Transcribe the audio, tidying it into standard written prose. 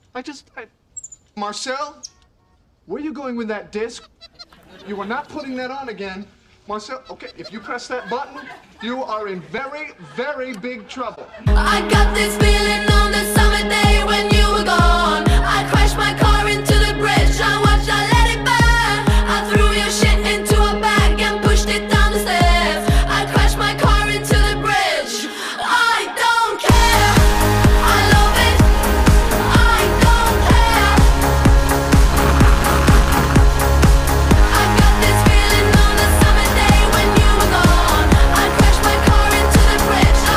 Marcel, where are you going with that disc? You are not putting that on again. Marcel, okay, if you press that button, you are in very, very big trouble. I got this feeling on the summer day when you